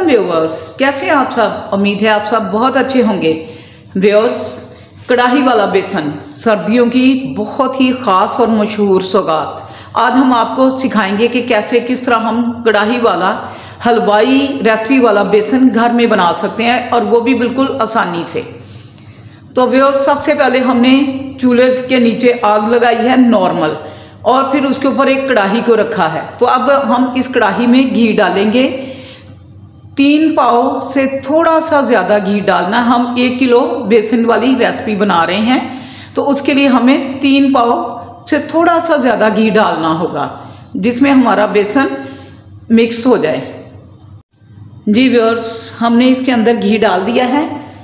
Viewers, कैसे हैं आप सब। उम्मीद है आप सब बहुत अच्छे होंगे। व्यूअर्स, कढ़ाई वाला बेसन सर्दियों की बहुत ही ख़ास और मशहूर सौगात। आज हम आपको सिखाएंगे कि कैसे किस तरह हम कढ़ाई वाला हलवाई रेसिपी वाला बेसन घर में बना सकते हैं, और वो भी बिल्कुल आसानी से। तो व्यूअर्स, सबसे पहले हमने चूल्हे के नीचे आग लगाई है नॉर्मल, और फिर उसके ऊपर एक कढ़ाई को रखा है। तो अब हम इस कढ़ाई में घी डालेंगे। 3 पाव से थोड़ा सा ज़्यादा घी डालना। हम 1 किलो बेसन वाली रेसिपी बना रहे हैं, तो उसके लिए हमें 3 पाव से थोड़ा सा ज़्यादा घी डालना होगा, जिसमें हमारा बेसन मिक्स हो जाए। जी व्यूअर्स, हमने इसके अंदर घी डाल दिया है।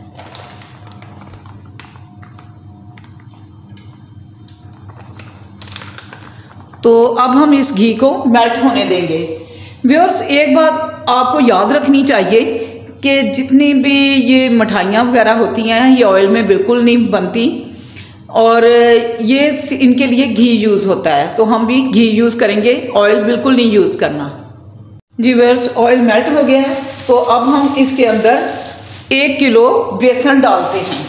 तो अब हम इस घी को मेल्ट होने देंगे। व्यूअर्स, एक बात आपको याद रखनी चाहिए कि जितनी भी ये मिठाइयाँ वगैरह होती हैं, ये ऑयल में बिल्कुल नहीं बनती, और ये इनके लिए घी यूज़ होता है। तो हम भी घी यूज़ करेंगे, ऑयल बिल्कुल नहीं यूज़ करना। जी व्यूअर्स, ऑयल मेल्ट हो गया है। तो अब हम इसके अंदर 1 किलो बेसन डालते हैं।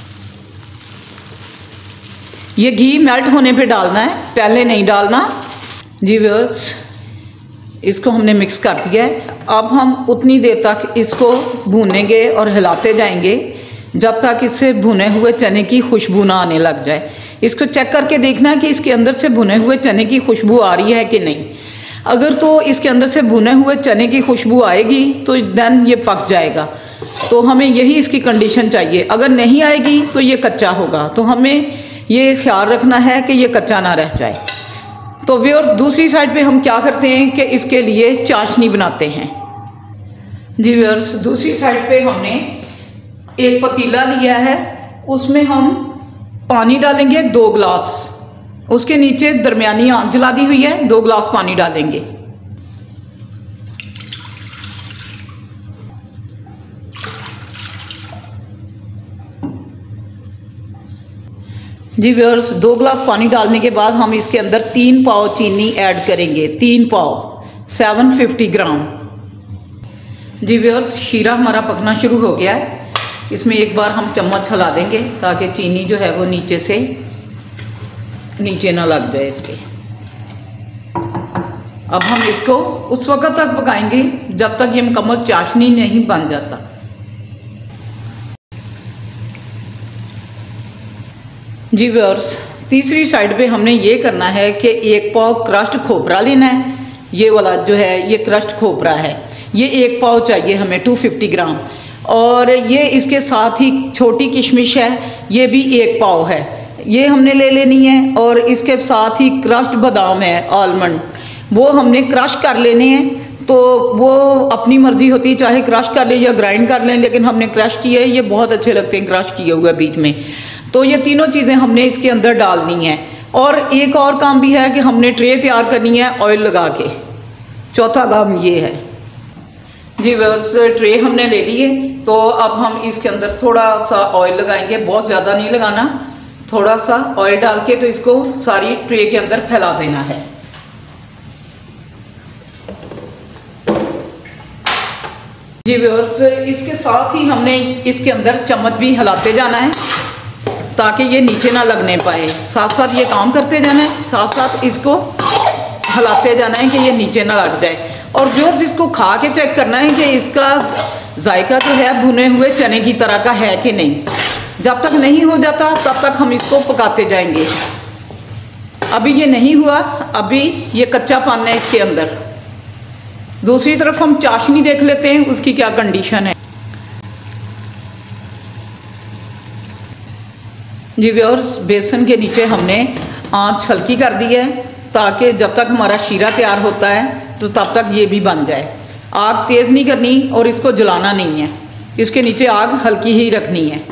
ये घी मेल्ट होने पे डालना है, पहले नहीं डालना। जी व्यूअर्स, इसको हमने मिक्स कर दिया है। अब हम उतनी देर तक इसको भूनेंगे और हिलाते जाएंगे जब तक इससे भुने हुए चने की खुशबू ना आने लग जाए। इसको चेक करके देखना कि इसके अंदर से भुने हुए चने की खुशबू आ रही है कि नहीं। अगर तो इसके अंदर से भुने हुए चने की खुशबू आएगी तो देन ये पक जाएगा। तो हमें यही इसकी कंडीशन चाहिए। अगर नहीं आएगी तो ये कच्चा होगा। तो हमें ये ख्याल रखना है कि ये कच्चा ना रह जाए। तो व्यूअर्स, दूसरी साइड पे हम क्या करते हैं कि इसके लिए चाशनी बनाते हैं। जी व्यूअर्स, दूसरी साइड पे हमने एक पतीला लिया है, उसमें हम पानी डालेंगे 2 गिलास। उसके नीचे दरमियानी आंच जला दी हुई है, 2 गिलास पानी डालेंगे। जी व्यूअर्स, 2 गिलास पानी डालने के बाद हम इसके अंदर 3 पाव चीनी ऐड करेंगे। 3 पाव 750 ग्राम। जी व्यूअर्स, शीरा हमारा पकना शुरू हो गया है। इसमें एक बार हम चम्मच हिला देंगे ताकि चीनी जो है वो नीचे ना लग जाए इसके। अब हम इसको उस वक्त तक पकाएंगे जब तक ये मुकम्मल चाशनी नहीं बन जाता। जी व्यूअर्स, तीसरी साइड पे हमने ये करना है कि 1 पाव क्रश्ड खोपरा लेना है। ये वाला जो है ये क्रश्ड खोपरा है, ये 1 पाव चाहिए हमें, 250 ग्राम। और ये इसके साथ ही छोटी किशमिश है, ये भी 1 पाव है, ये हमने ले लेनी है। और इसके साथ ही क्रश्ड बादाम है, आलमंड, वो हमने क्रश कर लेने हैं। तो वो अपनी मर्ज़ी होती है, चाहे क्रश कर लें या ग्राइंड कर लें, लेकिन हमने क्रश किए हैं, ये बहुत अच्छे लगते हैं क्रश किए हुए बीच में। तो ये तीनों चीज़ें हमने इसके अंदर डालनी है। और एक और काम भी है कि हमने ट्रे तैयार करनी है ऑयल लगा के। चौथा काम ये है। जी व्यूअर्स, ट्रे हमने ले ली है। तो अब हम इसके अंदर थोड़ा सा ऑयल लगाएंगे, बहुत ज़्यादा नहीं लगाना, थोड़ा सा ऑयल डाल के तो इसको सारी ट्रे के अंदर फैला देना है। जी व्यूअर्स, इसके साथ ही हमने इसके अंदर चम्मच भी हिलाते जाना है ताकि ये नीचे ना लगने पाए। साथ साथ ये काम करते जाना है, साथ साथ इसको हिलाते जाना है कि ये नीचे ना लग जाए। और व्यूअर्स, इसको खा के चेक करना है कि इसका जायका जो है भुने हुए चने की तरह का है कि नहीं। जब तक नहीं हो जाता तब तक हम इसको पकाते जाएंगे। अभी ये नहीं हुआ, अभी ये कच्चापन है इसके अंदर। दूसरी तरफ हम चाशनी देख लेते हैं उसकी क्या कंडीशन है। जी व्यूअर्स, बेसन के नीचे हमने आंच हल्की कर दी है ताकि जब तक हमारा शीरा तैयार होता है तो तब तक ये भी बन जाए। आग तेज़ नहीं करनी और इसको जलाना नहीं है, इसके नीचे आग हल्की ही रखनी है।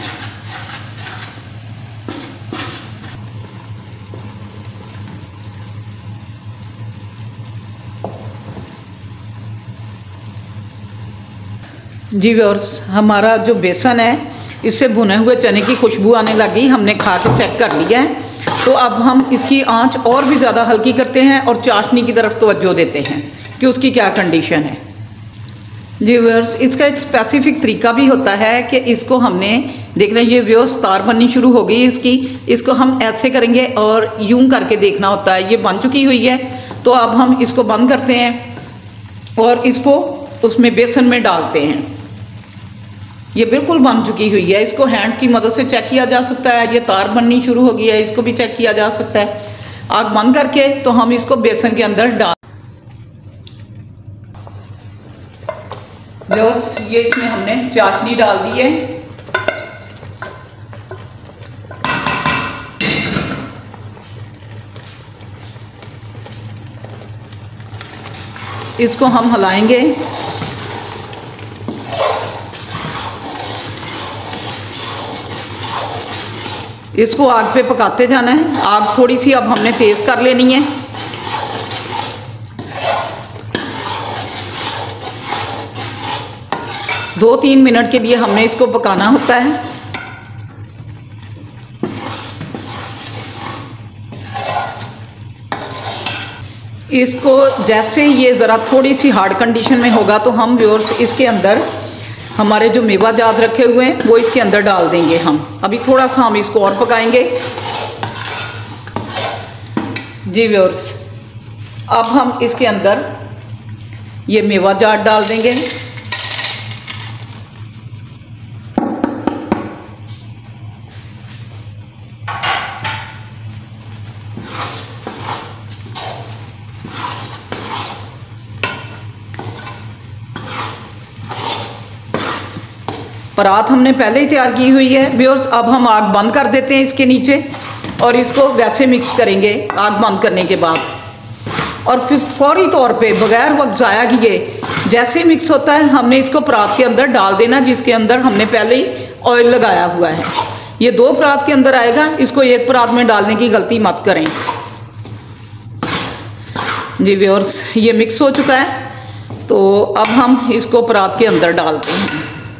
जी व्यूअर्स, हमारा जो बेसन है इससे भुने हुए चने की खुशबू आने लगी। हमने खा के चेक कर लिया है। तो अब हम इसकी आंच और भी ज़्यादा हल्की करते हैं और चाशनी की तरफ तवज्जो देते हैं कि उसकी क्या कंडीशन है। जी व्यूअर्स, इसका एक स्पेसिफिक तरीका भी होता है कि इसको हमने देख रहे हैं, ये व्यूअर्स तार बननी शुरू हो गई इसकी। इसको हम ऐसे करेंगे और यूं करके देखना होता है। ये बन चुकी हुई है, तो अब हम इसको बंद करते हैं और इसको उसमें बेसन में डालते हैं। ये बिल्कुल बन चुकी हुई है। इसको हैंड की मदद से चेक किया जा सकता है। ये तार बननी शुरू हो गई है, इसको भी चेक किया जा सकता है। आग बंद करके तो हम इसको बेसन के अंदर डाल, ये इसमें हमने चाशनी डाल दी है। इसको हम हिलाएंगे। इसको आग पे पकाते जाना है। आग थोड़ी सी अब हमने तेज कर लेनी है। दो 3 मिनट के लिए हमने इसको पकाना होता है। इसको जैसे ये ज़रा थोड़ी सी हार्ड कंडीशन में होगा तो हम व्यूअर्स इसके अंदर हमारे जो मेवा जात रखे हुए हैं वो इसके अंदर डाल देंगे। हम अभी थोड़ा सा हम इसको और पकाएंगे। जी व्यूअर्स, अब हम इसके अंदर ये मेवा जात डाल देंगे। परात हमने पहले ही तैयार की हुई है व्यूअर्स। अब हम आग बंद कर देते हैं इसके नीचे और इसको वैसे मिक्स करेंगे आग बंद करने के बाद। और फिर फौरी तौर पे बगैर वक्त ज़ाया किए जैसे ही मिक्स होता है हमने इसको परात के अंदर डाल देना, जिसके अंदर हमने पहले ही ऑयल लगाया हुआ है। ये 2 परात के अंदर आएगा, इसको 1 परात में डालने की गलती मत करें। जी व्यूअर्स, ये मिक्स हो चुका है, तो अब हम इसको परात के अंदर डालते हैं।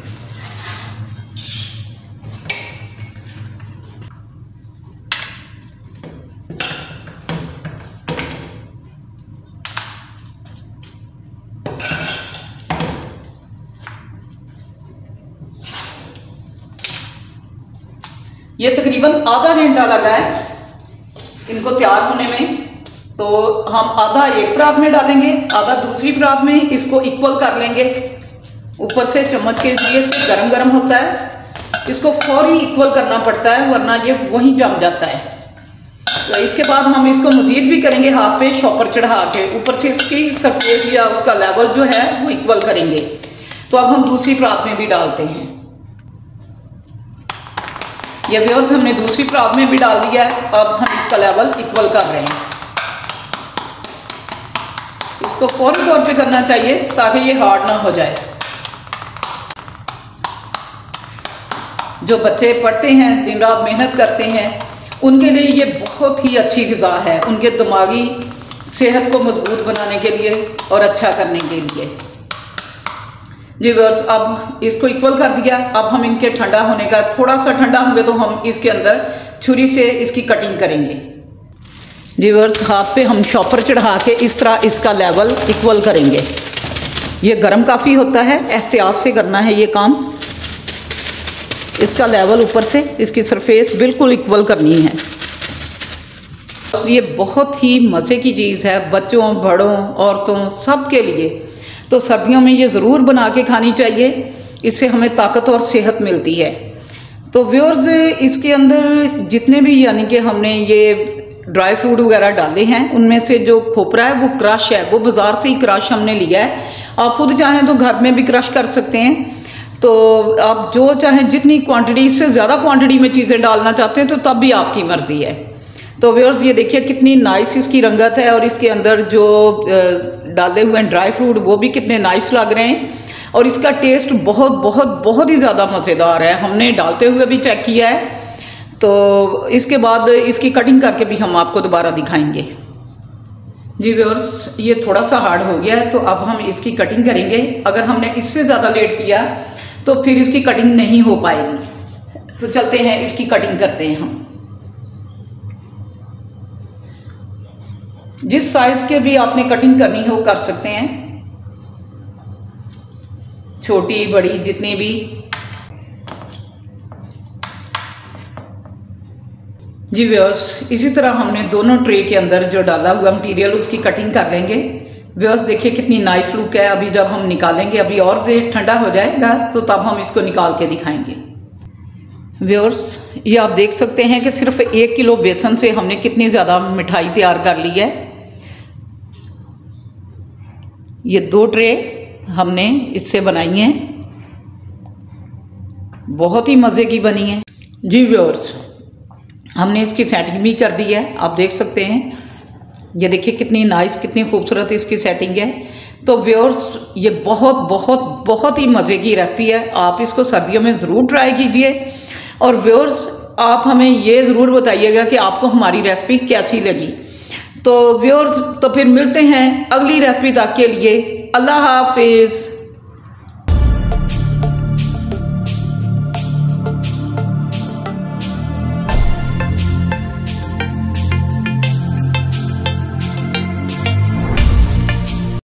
ये तकरीबन आधा घंटा लगा है इनको तैयार होने में। तो हम आधा एक परात में डालेंगे, आधा दूसरी परात में, इसको इक्वल कर लेंगे। ऊपर से चम्मच के जरिए से गरम गरम होता है, इसको फौरी इक्वल करना पड़ता है वरना ये वहीं जम जाता है। तो इसके बाद हम इसको मजीद भी करेंगे, हाथ पे शॉपर चढ़ा के ऊपर से इसकी सरफेस या उसका लेवल जो है वो इक्वल करेंगे। तो अब हम दूसरी परात में भी डालते हैं। ये व्यूअर्स, हमने दूसरी परात में भी डाल दिया है। अब हम इसका लेवल इक्वल कर रहे हैं। इसको फौरी तौर पे करना चाहिए ताकि ये हार्ड ना हो जाए। जो बच्चे पढ़ते हैं, दिन रात मेहनत करते हैं, उनके लिए ये बहुत ही अच्छी ग़िज़ा है, उनके दिमागी सेहत को मजबूत बनाने के लिए और अच्छा करने के लिए। जी व्यूअर्स, अब इसको इक्वल कर दिया। अब हम इनके ठंडा होने का, थोड़ा सा ठंडा होंगे तो हम इसके अंदर छुरी से इसकी कटिंग करेंगे। जी व्यूअर्स, हाथ पे हम शॉपर चढ़ा के इस तरह इसका लेवल इक्वल करेंगे। ये गर्म काफ़ी होता है, एहतियात से करना है ये काम। इसका लेवल ऊपर से इसकी सरफेस बिल्कुल इक्वल करनी है। ये बहुत ही मज़े की चीज़ है, बच्चों, बड़ों, औरतों, सब के लिए। तो सर्दियों में ये ज़रूर बना के खानी चाहिए, इससे हमें ताकत और सेहत मिलती है। तो व्यूअर्स, इसके अंदर जितने भी यानी कि हमने ये ड्राई फ्रूट वगैरह डाले हैं, उनमें से जो खोपरा है वो क्रश है, वो बाज़ार से ही क्रश हमने लिया है। आप खुद चाहें तो घर में भी क्रश कर सकते हैं। तो आप जो चाहें जितनी क्वांटिटी, इससे ज़्यादा क्वांटिटी में चीज़ें डालना चाहते हैं तो तब भी आपकी मर्ज़ी है। तो व्यूअर्स, ये देखिए कितनी नाइस इसकी रंगत है और इसके अंदर जो डाले हुए हैं ड्राई फ्रूट वो भी कितने नाइस लग रहे हैं। और इसका टेस्ट बहुत बहुत बहुत ही ज़्यादा मज़ेदार है। हमने डालते हुए भी चेक किया है। तो इसके बाद इसकी कटिंग करके भी हम आपको दोबारा दिखाएंगे। जी व्यूअर्स, ये थोड़ा सा हार्ड हो गया है, तो अब हम इसकी कटिंग करेंगे। अगर हमने इससे ज़्यादा लेट किया तो फिर इसकी कटिंग नहीं हो पाएगी। तो चलते हैं, इसकी कटिंग करते हैं हम। जिस साइज़ के भी आपने कटिंग करनी हो कर सकते हैं। छोटी बड़ी जितनी भी। जी व्यूअर्स, इसी तरह हमने दोनों ट्रे के अंदर जो डाला हुआ मटेरियल उसकी कटिंग कर लेंगे। व्यूअर्स देखिए कितनी नाइस लुक है। अभी जब हम निकालेंगे, अभी और से ठंडा हो जाएगा तो तब हम इसको निकाल के दिखाएंगे। व्यूअर्स ये आप देख सकते हैं कि सिर्फ 1 किलो बेसन से हमने कितनी ज़्यादा मिठाई तैयार कर ली है। ये 2 ट्रे हमने इससे बनाई हैं, बहुत ही मज़े की बनी है। जी व्यूअर्स, हमने इसकी सेटिंग भी कर दी है, आप देख सकते हैं। ये देखिए कितनी नाइस, कितनी खूबसूरत इसकी सेटिंग है। तो व्यूअर्स ये बहुत बहुत बहुत ही मज़े की रेसिपी है। आप इसको सर्दियों में ज़रूर ट्राई कीजिए। और व्यूअर्स आप हमें ये ज़रूर बताइएगा कि आपको हमारी रेसिपी कैसी लगी। तो व्यूअर्स तो फिर मिलते हैं अगली रेसिपी तक के लिए। अल्लाह हाफिज़।